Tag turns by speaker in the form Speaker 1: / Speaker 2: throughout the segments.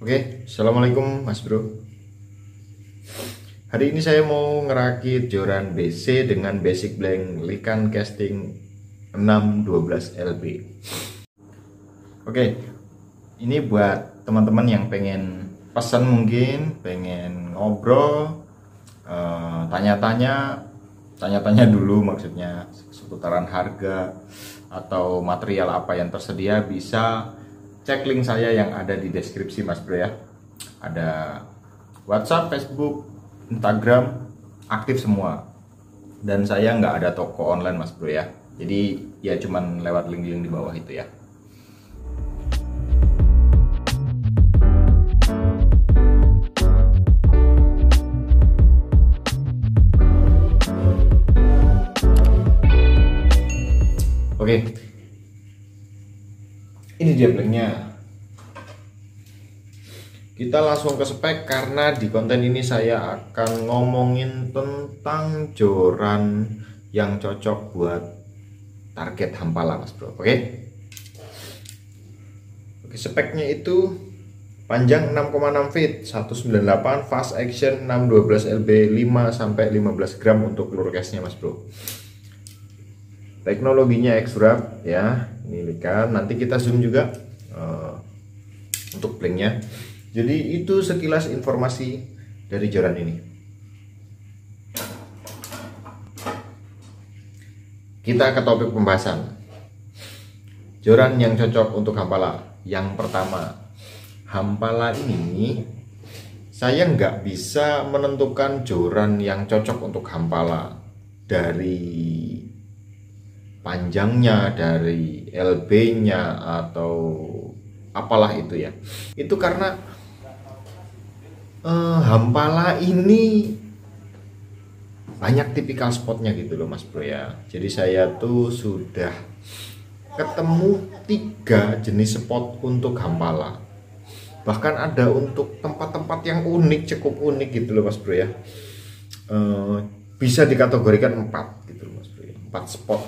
Speaker 1: Oke, assalamualaikum Mas Bro. Hari ini saya mau ngerakit joran BC dengan basic blank Leica casting 612 LB. Oke, ini buat teman-teman yang pengen pesan, mungkin pengen ngobrol, tanya-tanya dulu, maksudnya seputaran harga atau material apa yang tersedia, bisa cek link saya yang ada di deskripsi Mas Bro ya. Ada WhatsApp, Facebook, Instagram, aktif semua. Dan saya nggak ada toko online Mas Bro ya. Jadi ya cuman lewat link-link di bawah itu ya. Oke, ini dia blanknya. Kita langsung ke spek karena di konten ini saya akan ngomongin tentang joran yang cocok buat target hampala Mas Bro. Oke, speknya itu panjang 6,6 feet, 198, fast action 612 lb, 5 sampai 15 gram untuk peluru case-nya Mas Bro. Teknologinya X-Wrap ya, ini Leica. Nanti kita zoom juga untuk blanknya. Jadi itu sekilas informasi dari joran ini. Kita ke topik pembahasan. Joran yang cocok untuk hampala. Yang pertama, hampala ini saya nggak bisa menentukan joran yang cocok untuk hampala dari panjangnya, dari LB-nya atau apalah itu ya. Itu karena hampala ini banyak tipikal spotnya gitu loh Mas Bro ya. Jadi saya tuh sudah ketemu 3 jenis spot untuk hampala. Bahkan ada untuk tempat-tempat yang unik, cukup unik gitu loh Mas Bro ya. Bisa dikategorikan 4 gitu loh Mas Bro ya. 4 spot.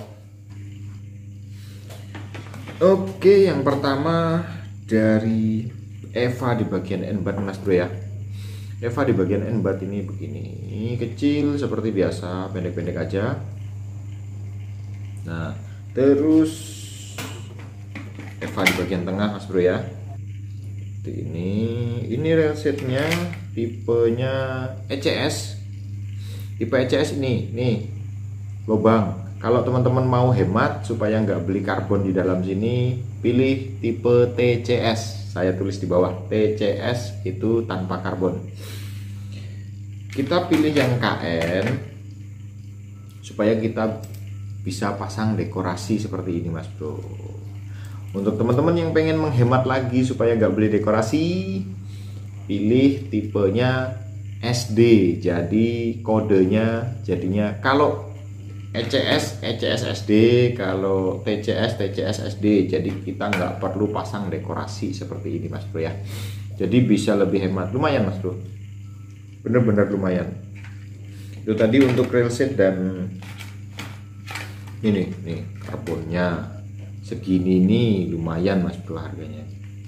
Speaker 1: Oke, yang pertama dari Eva di bagian end-bat Mas Bro ya. Eva di bagian end-bat ini begini, kecil seperti biasa, pendek-pendek aja. Nah, terus Eva di bagian tengah Mas Bro ya. Ini railsetnya tipenya ECS. Tipe ECS ini, nih lubang. Kalau teman-teman mau hemat supaya nggak beli karbon di dalam sini, pilih tipe TCS. Saya tulis di bawah, TCS itu tanpa karbon. Kita pilih yang KN supaya kita bisa pasang dekorasi seperti ini Mas Bro. Untuk teman-teman yang pengen menghemat lagi supaya nggak beli dekorasi, pilih tipenya SD. Jadi kodenya jadinya kalau ECS SD, kalau TCS SD. Jadi kita nggak perlu pasang dekorasi seperti ini Mas Bro ya. Jadi bisa lebih hemat, lumayan Mas Bro, bener-bener lumayan. Itu tadi untuk railset. Dan ini nih karbonnya segini nih, lumayan Mas Bro harganya.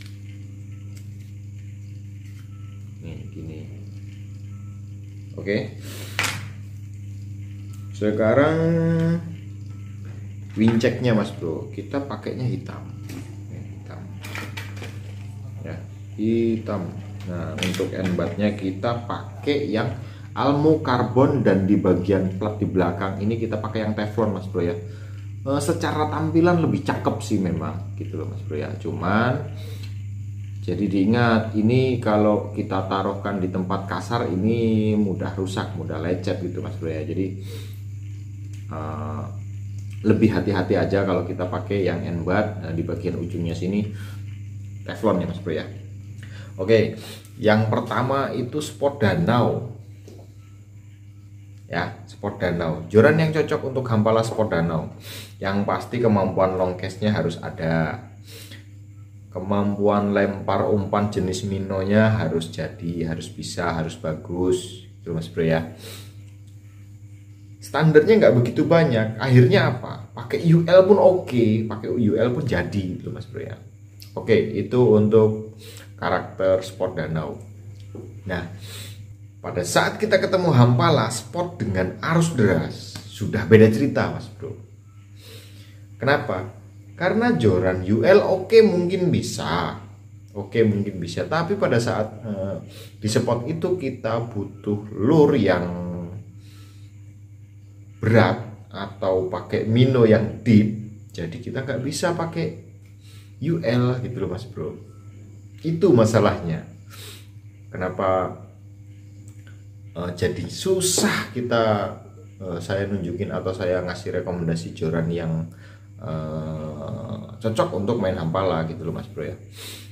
Speaker 1: Nih gini. Oke. Sekarang winceknya Mas Bro, kita pakainya hitam. Ya, hitam. Nah, untuk end-batnya kita pakai yang almu karbon, dan di bagian plat di belakang ini kita pakai yang teflon Mas Bro ya. Secara tampilan lebih cakep sih memang gitu loh Mas Bro ya. Cuman jadi diingat, ini kalau kita taruhkan di tempat kasar ini mudah rusak, mudah lecet gitu Mas Bro ya. Jadi lebih hati-hati aja kalau kita pakai yang end-bat. Nah, di bagian ujungnya sini teflon ya Mas Bro ya. Oke, yang pertama itu spot danau ya, spot danau. Joran yang cocok untuk hampala spot danau, yang pasti kemampuan long case-nya harus ada, kemampuan lempar umpan jenis minonya harus jadi, harus bisa, harus bagus itu Mas Bro ya. Standarnya nggak begitu banyak, akhirnya apa, pakai UL pun oke, pakai UL pun jadi gitu Mas Bro ya. Oke, itu untuk karakter sport danau. Nah, pada saat kita ketemu Hampala sport dengan arus deras, sudah beda cerita mas bro. Kenapa? Karena joran UL oke mungkin bisa, tapi pada saat di spot itu kita butuh lure yang berat atau pakai mino yang deep, jadi kita nggak bisa pakai UL gitu loh mas bro. Itu masalahnya. Kenapa jadi susah kita saya nunjukin atau saya ngasih rekomendasi joran yang cocok untuk main Hampala gitu loh mas bro ya.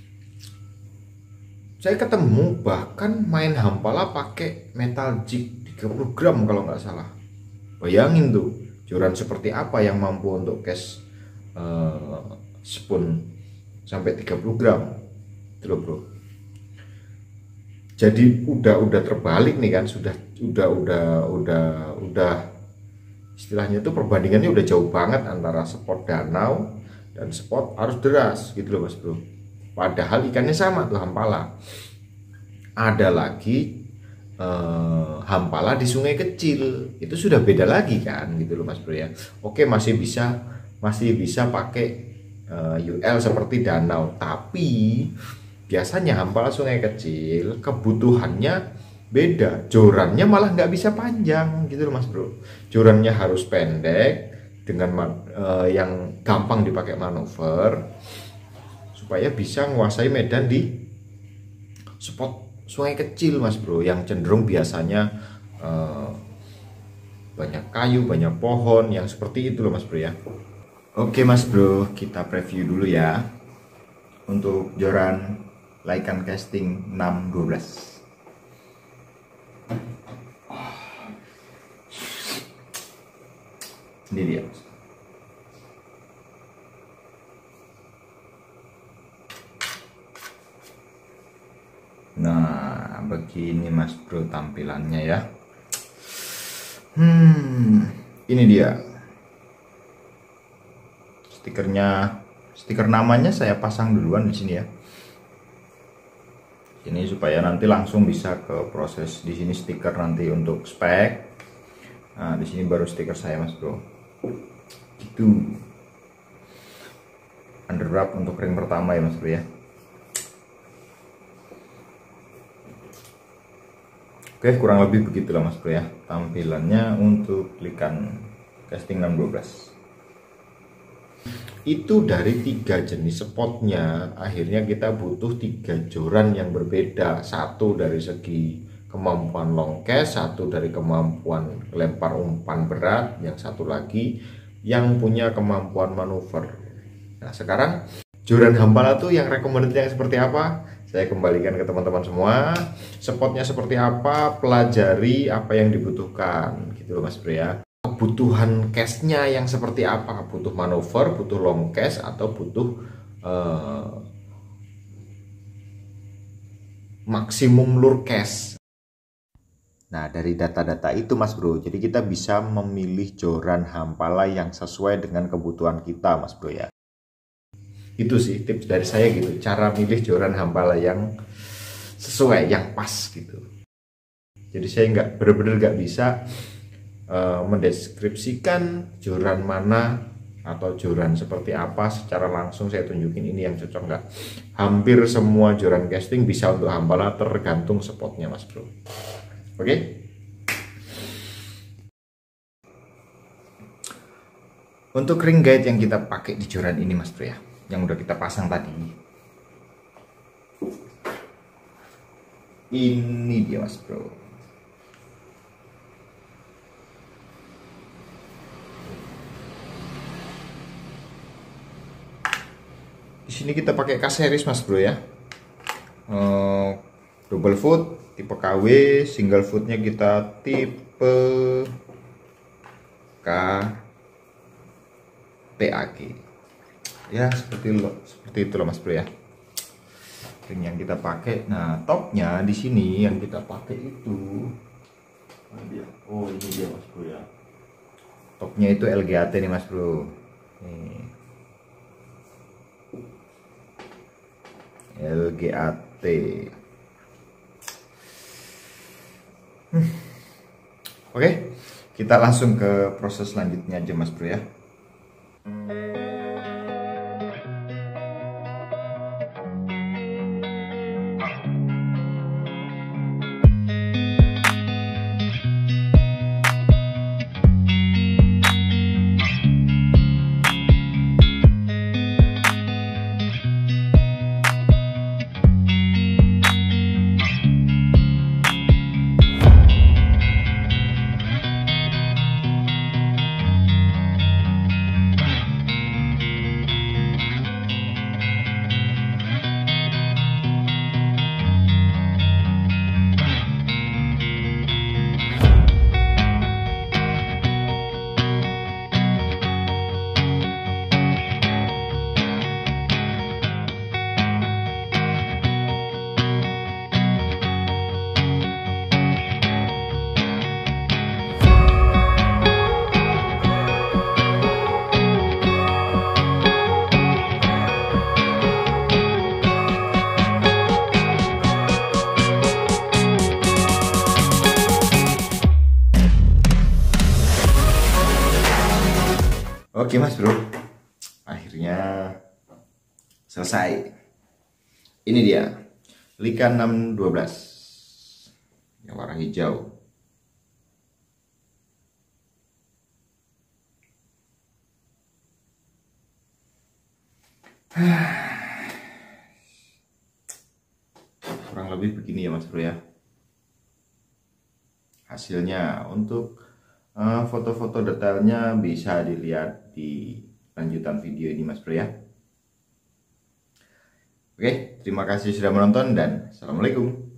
Speaker 1: Saya ketemu bahkan main Hampala pakai metal jig 30 gram kalau nggak salah. Bayangin tuh joran seperti apa yang mampu untuk cast spoon sampai 30 gram itu loh bro. Jadi udah terbalik nih kan, sudah istilahnya itu perbandingannya udah jauh banget antara spot danau dan spot arus deras gitu loh mas bro. Padahal ikannya sama tuh Hampala. Ada lagi Hampala di sungai kecil, itu sudah beda lagi kan gitu loh mas bro ya. Oke, masih bisa pakai UL seperti danau, tapi biasanya Hampala sungai kecil kebutuhannya beda, jorannya malah nggak bisa panjang gitu loh mas bro. Jorannya harus pendek dengan yang gampang dipakai manuver supaya bisa menguasai medan di spot sungai kecil mas bro, yang cenderung biasanya banyak kayu, banyak pohon yang seperti itu loh mas bro ya. Oke mas bro, kita preview dulu ya untuk joran Lycan Casting 612. Ini dia. Nah, begini mas bro tampilannya ya. Ini dia. Stiker namanya saya pasang duluan di sini ya. Ini supaya nanti langsung bisa ke proses di sini stiker nanti untuk spek. Nah, di sini baru stiker saya mas bro. Gitu. Underwrap untuk ring pertama ya mas bro ya. Oke, kurang lebih begitulah mas bro ya tampilannya untuk Lycan Casting 612. Itu dari 3 jenis spotnya, akhirnya kita butuh 3 joran yang berbeda. Satu dari segi kemampuan long cast, satu dari kemampuan lempar umpan berat, yang satu lagi yang punya kemampuan manuver. Nah sekarang joran Hampala tuh yang recommended yang seperti apa? Saya kembalikan ke teman-teman semua. Spotnya seperti apa, pelajari apa yang dibutuhkan gitu loh mas bro ya. Kebutuhan cashnya yang seperti apa, butuh manuver, butuh long cash, atau butuh maksimum lure cash. Nah dari data-data itu mas bro, jadi kita bisa memilih joran Hampala yang sesuai dengan kebutuhan kita mas bro ya. Itu sih tips dari saya gitu, cara milih joran Hampala yang sesuai, yang pas gitu. Jadi saya bener-bener nggak bisa mendeskripsikan joran mana atau joran seperti apa secara langsung saya tunjukin ini yang cocok nggak. Hampir semua joran casting bisa untuk Hampala, tergantung spotnya mas bro. Oke. Untuk ring guide yang kita pakai di joran ini mas bro ya, yang udah kita pasang tadi, ini dia mas bro. Di sini kita pakai K-series mas bro ya, double foot tipe KW, single footnya kita tipe KPAG ya, seperti itu loh mas bro ya ring yang kita pakai. Nah topnya di sini yang kita pakai itu ini dia mas bro ya, topnya itu LGAT nih mas bro. Nih LGAT. Oke, kita langsung ke proses selanjutnya aja Mas Bro ya. Oke Mas Bro, akhirnya selesai. Ini dia Leica 612 yang warna hijau. Kurang lebih begini ya Mas Bro ya hasilnya. Untuk foto-foto detailnya bisa dilihat di lanjutan video ini Mas Bro ya. Oke, terima kasih sudah menonton dan assalamualaikum.